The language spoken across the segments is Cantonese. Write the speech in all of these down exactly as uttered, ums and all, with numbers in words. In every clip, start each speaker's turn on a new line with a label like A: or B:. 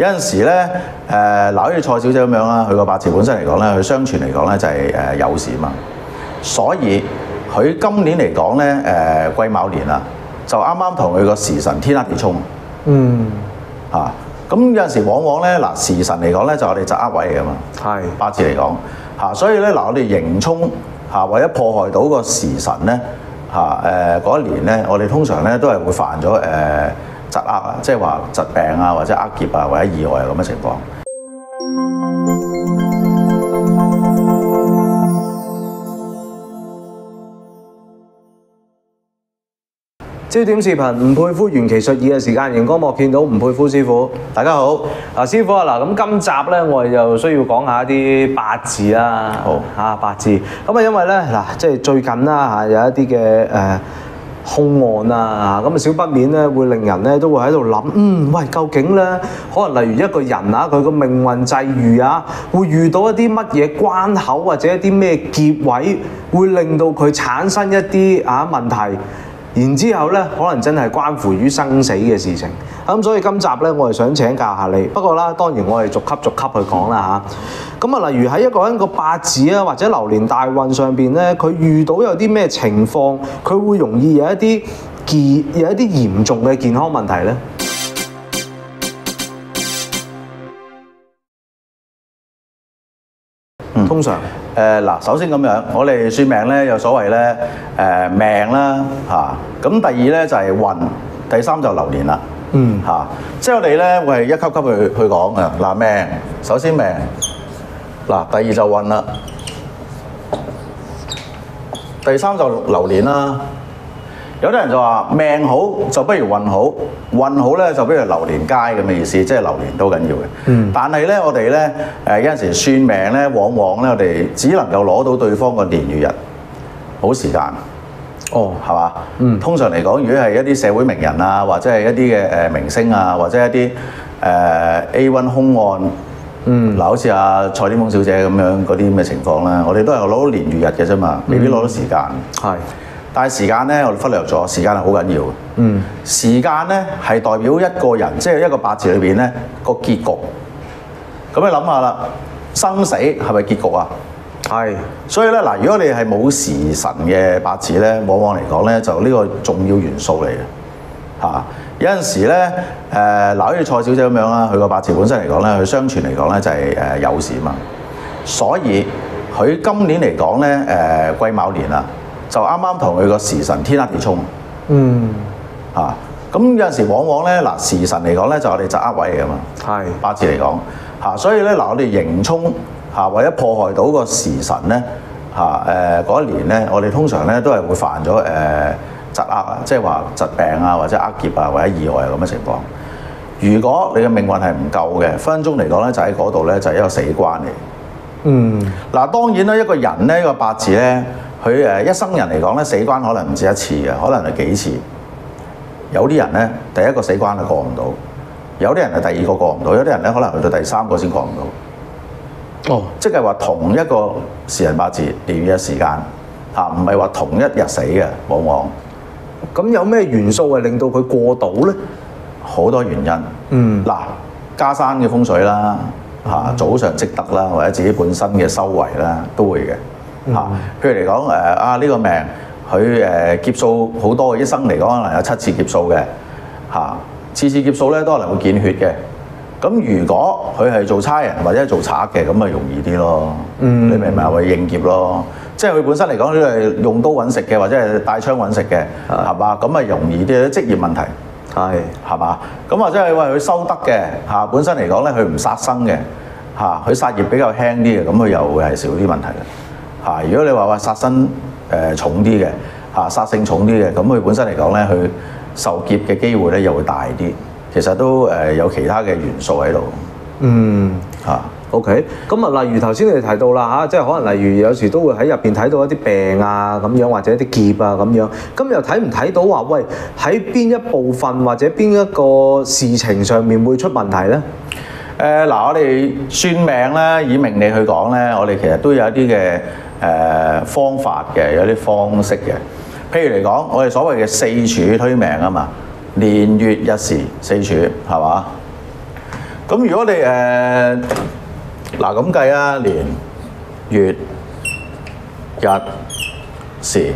A: 有陣時咧誒嗱，好似蔡小姐咁樣啦，佢個八字本身嚟講咧，佢相傳嚟講咧就係誒有事嘛，所以佢今年嚟講咧誒癸卯年啦，就啱啱同佢個時辰天克地沖。嗯。啊，咁有陣時往往咧嗱時辰嚟講咧就我哋疾厄位嚟噶嘛，係八字嚟講嚇，所以咧嗱我哋刑沖嚇或者破害到個時辰咧嚇誒嗰一年咧，我哋通常咧都係會犯咗誒。呃疾厄啊，即係話疾病啊，或者厄劫啊，或者意外啊咁嘅情況。
B: 焦點視頻吳佩孚元奇術二嘅時間，熒光幕見到吳佩孚師傅，
A: 大家好。
B: 嗱師傅啊，嗱咁今集咧，我哋就需要講下一啲八字啦。好嚇八字，咁啊因為咧嗱，即係最近啦嚇有一啲嘅誒。兇案啊，咁啊少不免咧會令人咧都會喺度諗，嗯喂，究竟咧可能例如一個人啊，佢個命運際遇啊，會遇到一啲乜嘢關口或者一啲咩劫位，會令到佢產生一啲啊問題，然之後咧可能真係關乎於生死嘅事情。咁所以今集咧我係想請教下你，不過啦當然我係逐級逐級去講啦嚇。咁啊，例如喺一個人個八字啊，或者流年大運上邊咧，佢遇到有啲咩情況，佢會容易有一啲健有一啲嚴重嘅健康問題咧。嗯、通常
A: 誒嗱、呃，首先咁樣，我哋算命咧有所謂咧誒、呃、命啦嚇，咁、啊、第二咧就係、是、運，第三就流年啦。嗯嚇、啊，即係我哋咧會係一級級去去講嘅嗱命，首先命。嗱，第二就運啦，第三就流年啦。有啲人就話命好就不如運好，運好咧就不如流年佳咁嘅意思，即係流年都緊要嘅。嗯。但係咧，我哋咧誒有陣時算命咧，往往咧我哋只能夠攞到對方個年月日好時間。哦，係嘛？嗯。通常嚟講，如果係一啲社會名人啊，或者係一啲嘅誒明星啊，或者一啲誒、呃、A 一 兇案。嗯，嗱，好似阿蔡天鳳小姐咁樣嗰啲咁嘅情況咧，我哋都係攞到年月日嘅啫嘛，未必攞到時間。係、嗯，但係時間咧，我哋忽略咗，時間係好緊要嘅。嗯，時間咧係代表一個人，即係一個八字裏邊咧個結局。咁你諗下啦，生死係咪結局啊？係。所以咧嗱，如果你係冇時辰嘅八字咧，往往嚟講咧就呢個重要元素嚟嘅，嚇。有陣時咧，誒嗱，好似蔡小姐咁樣啦，佢個八字本身嚟講咧，佢相傳嚟講咧就係誒有事嘛，所以佢今年嚟講咧，誒癸卯年啦，就啱啱同佢個時辰天克地沖。嗯。啊，咁有陣時往往咧嗱時辰嚟講咧就我哋疾厄位嚟噶嘛，係八字嚟講嚇，所以咧嗱我哋刑沖嚇或者破壞到個時辰咧嚇誒嗰一年咧，我哋通常咧都係會犯咗誒。呃疾厄啊，即係話疾病啊，或者厄劫啊，或者意外啊咁嘅情況。如果你嘅命運係唔夠嘅，分分鐘嚟講咧，就喺嗰度咧就係一個死關嚟。嗯。嗱，當然啦，一個人咧，一個八字咧，佢誒一生人嚟講咧，死關可能唔止一次嘅，可能係幾次。有啲人咧，第一個死關係過唔到；有啲人係第二個過唔到；有啲人咧，可能去到第三個先過唔到。哦。即係話同一個時辰八字年月日時間嚇，唔係話同一日死嘅，往往。
B: 咁有咩元素係令到佢過到咧？
A: 好多原因。嗯。嗱，家山嘅風水啦，嚇早上積德啦，或者自己本身嘅修為啦，都會嘅。嚇、嗯，譬如嚟講誒啊呢、呢個命，佢誒劫數好多嘅，一生嚟講可能有七次劫數嘅。嚇，次次劫數咧都可能會見血嘅。咁如果佢係做差人或者係做賊嘅，咁咪容易啲咯。嗯。你明唔明啊？會應劫咯。即係佢本身嚟講，佢係用刀揾食嘅，或者係帶槍揾食嘅，係嘛？咁咪容易啲，職業問題係係嘛？咁或者係話佢收得嘅嚇，本身嚟講咧，佢唔殺生嘅嚇，佢殺業比較輕啲嘅，咁佢又會係少啲問題嘅嚇。如果你話話殺身誒重啲嘅嚇，殺性重啲嘅，咁佢本身嚟講咧，佢受劫嘅機會咧又會大啲。其實都誒有其他嘅元素喺度。嗯嚇。
B: OK，咁啊，例如頭先你哋提到啦嚇，即係可能例如有時都會喺入邊睇到一啲病啊咁樣，或者一啲劫啊咁樣，咁又睇唔睇到話喂喺邊一部分或者邊一個事情上面會出問題咧？
A: 誒嗱、呃，我哋算命咧，以命理去講咧，我哋其實都有一啲嘅誒方法嘅，有啲方式嘅。譬如嚟講，我哋所謂嘅四柱推命啊嘛，年月日時四柱係嘛？ 咁如果你誒嗱咁計啊，年、月、日、時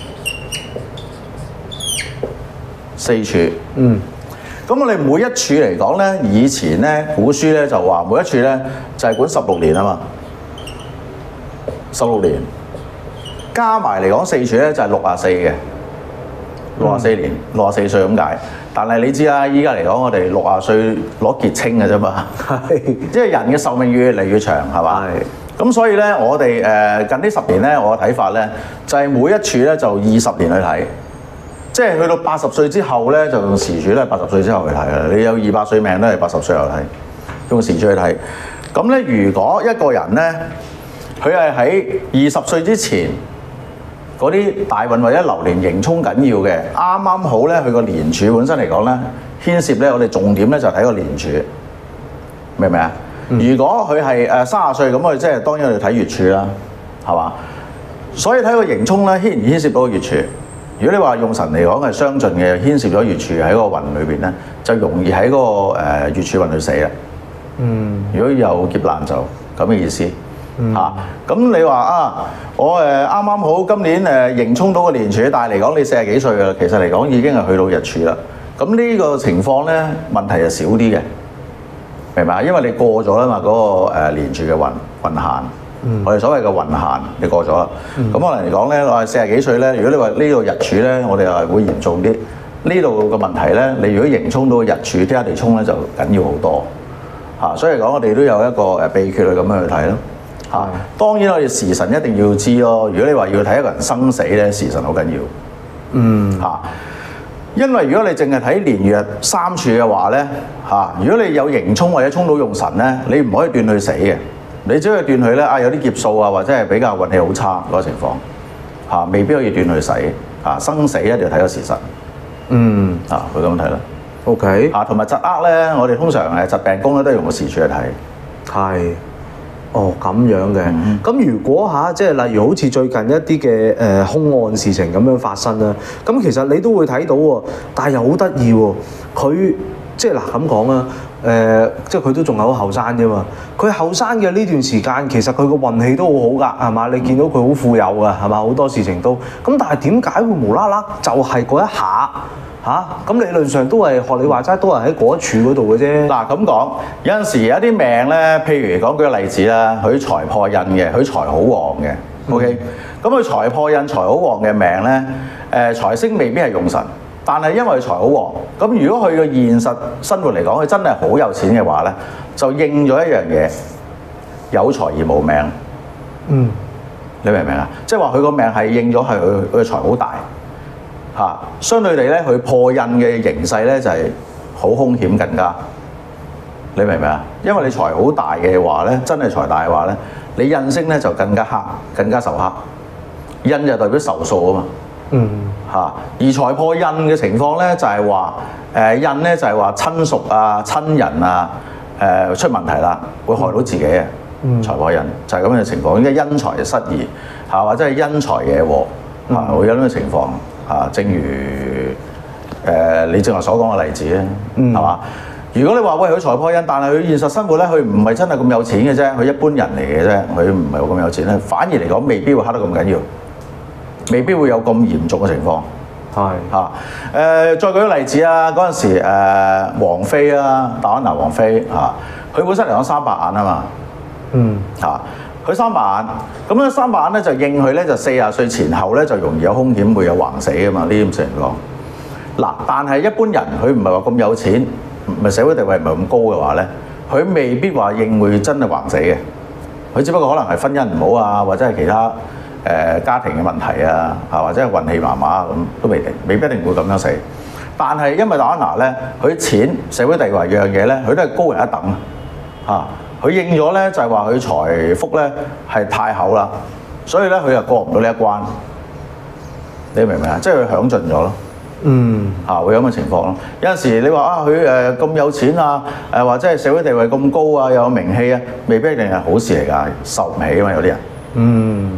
A: 四柱。嗯。咁我哋每一柱嚟講咧，以前咧古書咧就話每一柱咧就係管十六年啊嘛，十六年加埋嚟講四柱咧就係六十四嘅，六十四年，六十四歲咁解。但係你知啦，依家嚟講我哋六十歲攞傑青嘅啫嘛，即係人嘅壽命越嚟越長係嘛？咁所以咧我哋誒近呢十年咧，我嘅睇法咧就係每一柱咧就二十年去睇。即係去到八十歲之後咧，就用時柱都係八十歲之後去睇啦。你有二百歲命都係八十歲後睇，用時柱去睇。咁咧，如果一個人咧，佢係喺二十歲之前嗰啲大運或者流年刑沖緊要嘅，啱啱好咧，佢個年柱本身嚟講咧，牽涉咧，我哋重點咧就睇個年柱，明唔明啊？嗯、如果佢係誒三十歲咁，我哋即係當然我哋睇月柱啦，係嘛？所以睇個刑沖咧，牽唔牽涉到個月柱？如果你話用神嚟講係相近嘅，牽涉咗月柱喺個運裏邊咧，就容易喺嗰個誒月柱運去死啦。嗯。如果有劫難就咁嘅意思。嗯。嚇、啊，咁你話啊，我誒啱啱好今年誒刑沖到個年柱，但係嚟講你四十幾歲㗎啦，其實嚟講已經係去到日柱啦。咁呢個情況咧問題就少啲嘅，明白？因為你過咗啦嘛，嗰、那個誒年柱嘅運運限。嗯、我哋所謂嘅運限，你過咗啦。咁、嗯、可能嚟講咧，我係四十幾歲咧。如果你話呢度日柱咧，我哋又係會嚴重啲。呢度嘅問題咧，你如果刑沖到日柱，天下地沖咧就緊要好多嚇、啊。所以講，我哋都有一個誒秘訣去咁樣去睇咯嚇。啊嗯、當然我哋時辰一定要知咯。如果你話要睇一個人生死咧，時辰好緊要。嗯嚇、啊，因為如果你淨係睇年月三柱嘅話咧嚇、啊，如果你有刑沖或者沖到用神咧，你唔可以斷佢死嘅。你只可以斷佢咧啊，有啲劫數啊，或者係比較運氣好差嗰個情況嚇、啊，未必可以斷佢死嚇，生死一定要睇個時辰。嗯啊，佢咁睇啦。OK 啊，同埋疾厄咧，我哋通常誒疾病宮咧都係用個時柱去睇。係。哦，咁樣嘅。咁、嗯、如果嚇、啊，即係例如好似最近一啲嘅誒兇案事情咁樣發生啦，咁其實你都會睇到喎，但係又好得意喎，佢即係嗱咁講啊。誒、呃，即係佢都仲係好後生啫嘛。佢後生嘅呢段時間，其實佢個運氣都好好㗎，係嘛？你見到佢好富有㗎，係嘛？好多事情都咁，但係點解會無啦啦就係嗰一下嚇？咁、啊、理論上都係學你話齋，都係喺嗰一柱嗰度嘅啫。嗱咁講，有陣時有啲命咧，譬如講舉個例子啦，佢財破印嘅，佢財好旺嘅。OK，咁佢財破印、財好旺嘅命咧，誒、呃、財星未必係用神。但係因為財好旺，咁如果佢嘅現實生活嚟講，佢真係好有錢嘅話咧，就應咗一樣嘢，有財而冇命。嗯，你明唔明啊？即係話佢個命係應咗係佢佢嘅財好大嚇，相對地咧，佢破印嘅形勢咧就係好兇險更加。你明唔明啊？因為你財好大嘅話咧，真係財大嘅話咧，你印星咧就更加黑，更加受黑。印就代表壽數啊嘛。嗯嚇，而財破印嘅情況咧，就係話誒印咧就係話親屬啊、親人啊誒、呃、出問題啦，會害到自己嘅。嗯、財破印就係咁嘅情況，應該因財失義嚇，或者係因財惹禍嚇，會有咁嘅情況嚇。正如誒、呃、你正話所講嘅例子咧，係嘛、嗯？如果你話喂佢財破印，但係佢現實生活咧，佢唔係真係咁有錢嘅啫，佢一般人嚟嘅啫，佢唔係咁有錢咧，反而嚟講未必會黑得咁緊要。未必會有咁嚴重嘅情況，係嚇誒。再舉個例子啊，嗰陣時誒王妃啊，戴安娜王妃嚇，佢本身嚟講三白眼啊嘛，嗯嚇，佢三白眼，咁咧三白眼咧就應佢咧就四十歲前後咧就容易有風險會有橫死啊嘛，呢啲咁情況。嗱，但係一般人佢唔係話咁有錢，唔係社會地位唔係咁高嘅話咧，佢未必話應會真係橫死嘅，佢只不過可能係婚姻唔好啊，或者係其他。誒、呃、家庭嘅問題啊，嚇或者係運氣麻麻咁都未定，未必一定會咁樣死。但係因為戴安娜咧，佢錢社會地位樣嘢咧，佢都係高人一等嚇。佢、啊、應咗咧就係話佢財福咧係太厚啦，所以咧佢又過唔到呢一關。你明唔明啊？即係佢享盡咗咯。嗯嚇、啊，會有咁嘅情況咯。有陣時你話啊，佢誒咁有錢啊，誒、呃、或者係社會地位咁高啊，又有名氣啊，未必一定係好事嚟㗎，受唔起啊嘛，有啲人。嗯。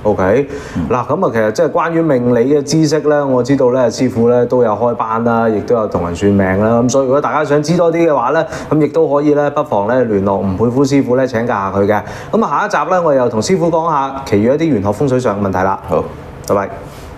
B: OK，嗱咁啊，其實即係關於命理嘅知識咧，我知道咧師傅咧都有開班啦，亦都有同人算命啦。咁所以如果大家想知多啲嘅話咧，咁亦都可以咧，不妨咧聯絡吳佩孚師傅咧請教下佢嘅。咁啊，下一集咧我又同師傅講下其餘一啲玄學風水上嘅問題啦。
A: 好，
B: 拜拜。